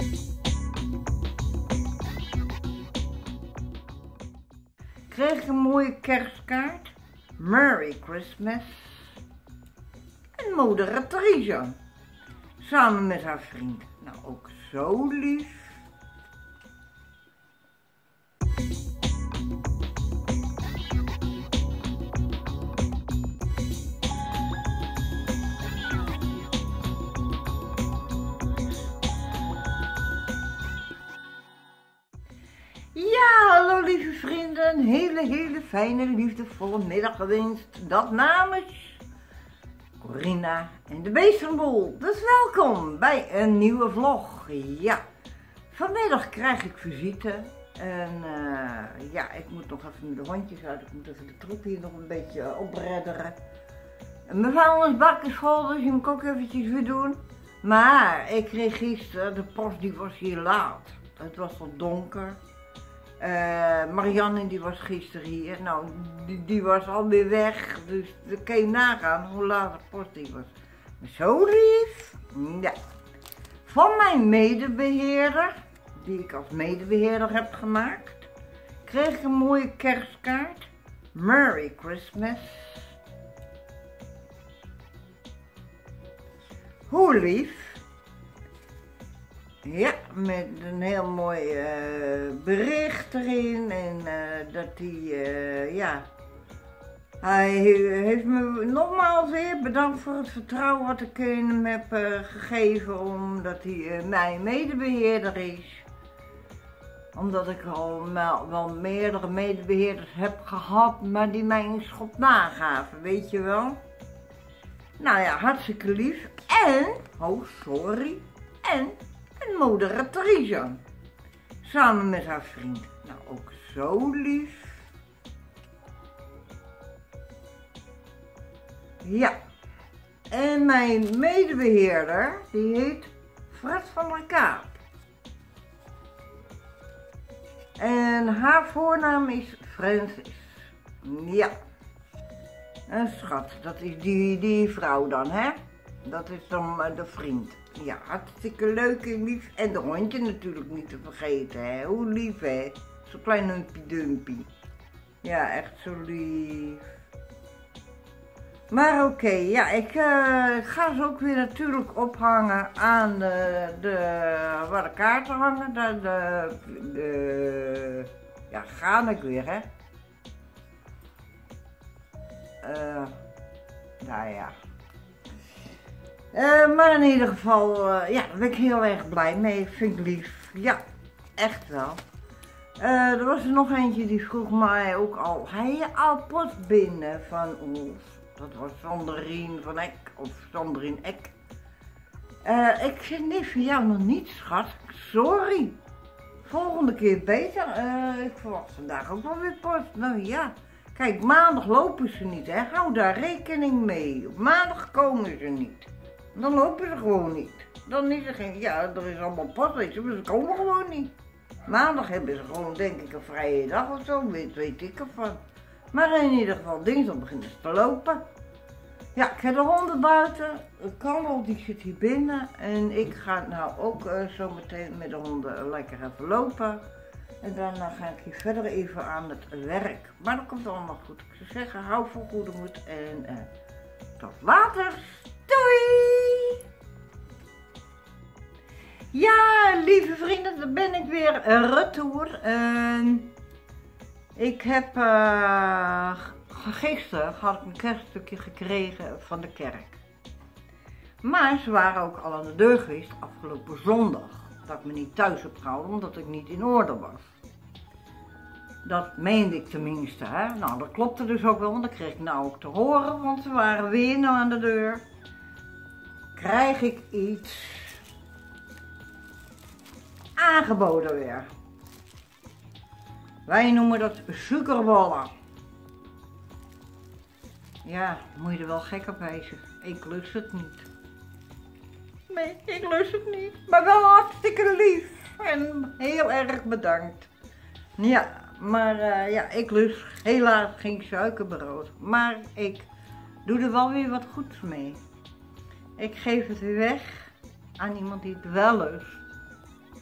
Kreeg ik een mooie kerstkaart. Merry Christmas. En moderatrice. Samen met haar vriend. Nou, ook zo lief. Ja, hallo lieve vrienden, een hele fijne, liefdevolle middag gewenst. Dat namens Corina en de Beestenboel. Dus welkom bij een nieuwe vlog. Ja, vanmiddag krijg ik visite en ja, ik moet nog even de hondjes uit. Ik moet even de troep hier nog een beetje opredderen. Mijn vuilnisbak is vol, dus die moet ik ook eventjes weer doen. Maar ik kreeg gisteren, de post die was hier laat. Het was al donker. Marianne die was gisteren hier, nou die was alweer weg, dus dan kun je nagaan hoe laat de post die was. Zo lief, ja. Van mijn medebeheerder, die ik als medebeheerder heb gemaakt, kreeg ik een mooie kerstkaart. Merry Christmas. Hoe lief. Ja, met een heel mooi bericht erin en dat hij, ja, hij heeft me nogmaals weer bedankt voor het vertrouwen wat ik in hem heb gegeven, omdat hij mijn medebeheerder is. Omdat ik al wel meerdere medebeheerders heb gehad, maar die mij een schop nagaven, weet je wel. Nou ja, hartstikke lief. En, oh sorry, en een moderatrice. Samen met haar vriend. Nou, ook zo lief. Ja. En mijn medebeheerder, die heet Fred van der Kaap. En haar voornaam is Francis. Ja. Een schat, dat is die vrouw dan, hè? Dat is dan de vriend. Ja, hartstikke leuk en lief. En de hondje natuurlijk niet te vergeten, hè. Hoe lief, hè. Zo'n klein humpie dumpie. Ja, echt zo lief. Maar oké, ja, ik ga ze ook weer natuurlijk ophangen aan waar de kaarten hangen. Ja, ga ik weer, hè. Nou ja. Maar in ieder geval, ja, daar ben ik heel erg blij mee. Vind ik lief. Ja, echt wel. Er was er nog eentje die vroeg mij ook al, hij je al post binnen van ons. Dat was Sandrine van Eck, of Sandrine Eck. Ik zeg nee, van jou nog niet, schat. Sorry. Volgende keer beter. Ik verwacht vandaag ook wel weer post. Nou ja. Kijk, maandag lopen ze niet, hè. Hou daar rekening mee. Op maandag komen ze niet. Dan lopen ze gewoon niet. Dan is er geen, ja, er is allemaal post, weet je, maar ze komen gewoon niet. Maandag hebben ze gewoon, denk ik, een vrije dag of zo, weet ik ervan. Maar in ieder geval, dinsdag beginnen ze te lopen. Ja, ik heb de honden buiten. Carlo, die zit hier binnen. En ik ga nou ook zo meteen met de honden lekker even lopen. En daarna ga ik hier verder even aan het werk. Maar dat komt allemaal goed. Ik zou zeggen, hou vol goede moed en tot later. Doei! Ja, lieve vrienden, dan ben ik weer retour. Ik heb gisteren had ik een kerststukje gekregen van de kerk. Maar ze waren ook al aan de deur geweest afgelopen zondag. Dat ik me niet thuis heb gehouden omdat ik niet in orde was. Dat meende ik tenminste, hè. Nou, dat klopte dus ook wel, want dat kreeg ik nou ook te horen, want ze waren weer nou aan de deur. Krijg ik iets aangeboden weer. Wij noemen dat suikerbollen. Ja, moet je er wel gek op wijzen. Ik lust het niet. Nee, ik lust het niet. Maar wel hartstikke lief. En heel erg bedankt. Ja, maar ja, ik lust helaas geen suikerbrood. Maar ik doe er wel weer wat goeds mee. Ik geef het weer weg aan iemand die het wel lust.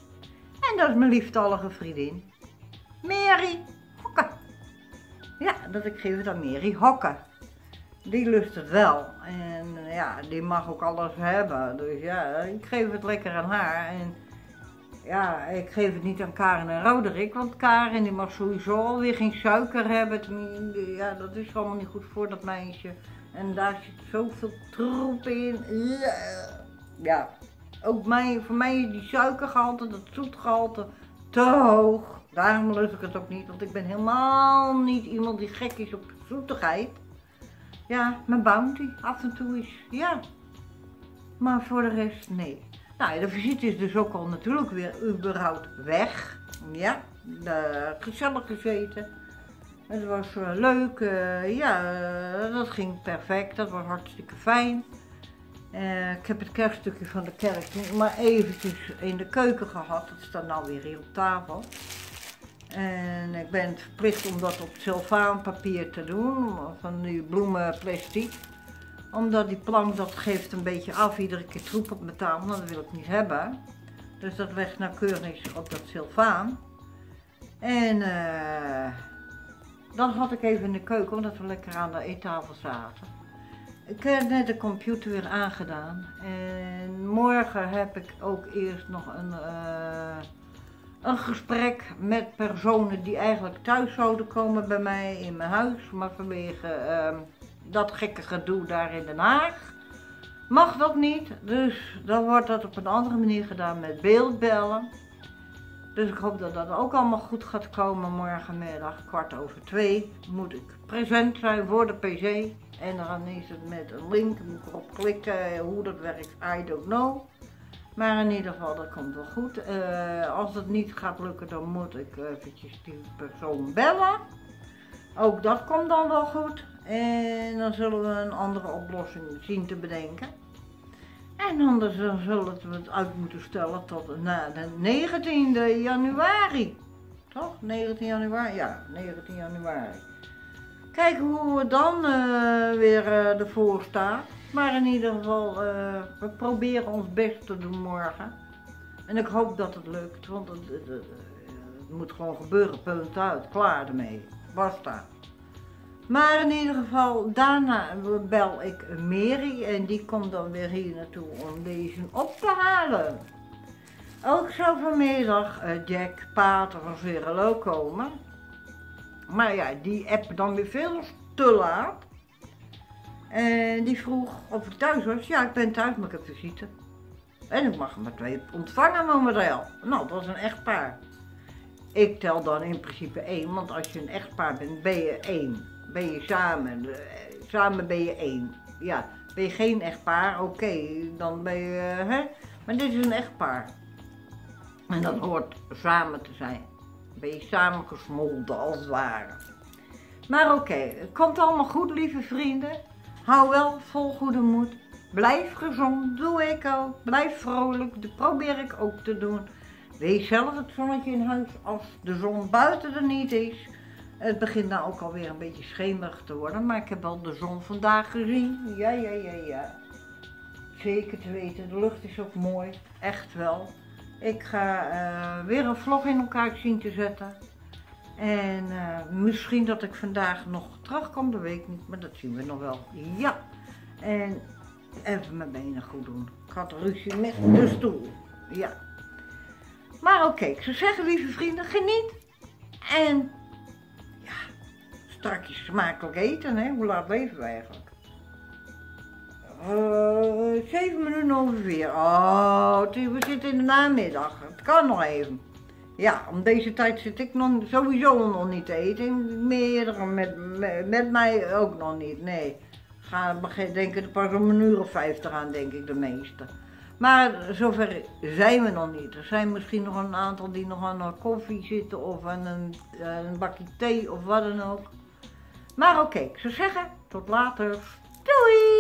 dat is mijn lieftallige vriendin. Mary Hokke. Ja, ik geef het aan Mary Hokke. Die lust het wel. En ja, die mag ook alles hebben. Dus ja, ik geef het lekker aan haar. En ja, ik geef het niet aan Karen en Roderick. Want Karen die mag sowieso alweer geen suiker hebben. Ja, dat is allemaal niet goed voor dat meisje. En daar zit zoveel troep in. Ja, ook voor mij is die suikergehalte, dat zoetgehalte, te hoog. Daarom lust ik het ook niet, want ik ben helemaal niet iemand die gek is op zoetigheid. Ja, mijn Bounty af en toe is, ja. Maar voor de rest, nee. Nou, de visite is dus ook al natuurlijk weer überhaupt weg. Ja, gezellig gezeten. Het was leuk, dat ging perfect, dat was hartstikke fijn. Ik heb het kerststukje van de kerk maar eventjes in de keuken gehad, dat staat nou weer hier op tafel. En ik ben verplicht om dat op cellofaanpapier te doen, van die bloemenplastic. Omdat die plank, dat geeft een beetje af, iedere keer troep op mijn tafel, dat wil ik niet hebben. Dus dat legt nauwkeurig op dat celofaan. En dan had ik even in de keuken, omdat we lekker aan de eettafel zaten. Ik heb net de computer weer aangedaan. En morgen heb ik ook eerst nog een gesprek met personen die eigenlijk thuis zouden komen bij mij in mijn huis. Maar vanwege dat gekke gedoe daar in Den Haag mag dat niet. Dus dan wordt dat op een andere manier gedaan met beeldbellen. Dus ik hoop dat dat ook allemaal goed gaat komen. Morgenmiddag 2:15 moet ik present zijn voor de pc. En dan is het met een link, moet ik erop klikken, hoe dat werkt, I don't know. Maar in ieder geval, dat komt wel goed. Als het niet gaat lukken, dan moet ik eventjes die persoon bellen. Ook dat komt dan wel goed. En dan zullen we een andere oplossing zien te bedenken. En anders zullen we het uit moeten stellen tot na de 19e januari. Toch? 19 januari? Ja, 19 januari. Kijken hoe we dan weer ervoor staan. Maar in ieder geval, we proberen ons best te doen morgen. En ik hoop dat het lukt, want het moet gewoon gebeuren, punt uit, klaar ermee, basta. Maar in ieder geval, daarna bel ik Mary en die komt dan weer hier naartoe om deze op te halen. Ook zou vanmiddag Jack Pater van Zerelo komen. Maar ja, die app dan weer veel te laat. En die vroeg of ik thuis was. Ja, ik ben thuis, maar ik heb visite. En ik mag er maar 2 ontvangen momenteel. Nou, dat was een echtpaar. Ik tel dan in principe 1, want als je een echtpaar bent, ben je 1. Ben je samen. Samen ben je 1. Ja, ben je geen echtpaar, oké, dan ben je, hè. Maar dit is een echtpaar. En dat hoort samen te zijn. Ben je samen gesmolten als het ware. Maar oké, het komt allemaal goed, lieve vrienden. Hou wel vol goede moed. Blijf gezond, doe ik ook. Blijf vrolijk, dat probeer ik ook te doen. Wees zelf het zonnetje in huis als de zon buiten er niet is. Het begint nou ook alweer een beetje schemerig te worden, maar ik heb wel de zon vandaag gezien. Ja. Zeker te weten, de lucht is ook mooi, echt wel. Ik ga weer een vlog in elkaar zien te zetten. En misschien dat ik vandaag nog terugkom, dat weet ik niet, maar dat zien we nog wel. Ja, en even mijn benen goed doen. Ik had ruzie met de stoel, ja. Maar oké, ik zou zeggen, lieve vrienden, geniet. En ja, strakjes smakelijk eten, hè. Hoe laat leven we eigenlijk? 7 minuten over 4. Oh, we zitten in de namiddag. Het kan nog even. Ja, om deze tijd zit ik nog sowieso nog niet te eten. Meerdere met mij ook nog niet. Nee. Ga denken er pas om 1:50 aan, denk ik de meeste. Maar zover zijn we nog niet. Er zijn misschien nog een aantal die nog aan een koffie zitten of aan een bakje thee of wat dan ook. Maar oké, ik zou zeggen, tot later. Doei!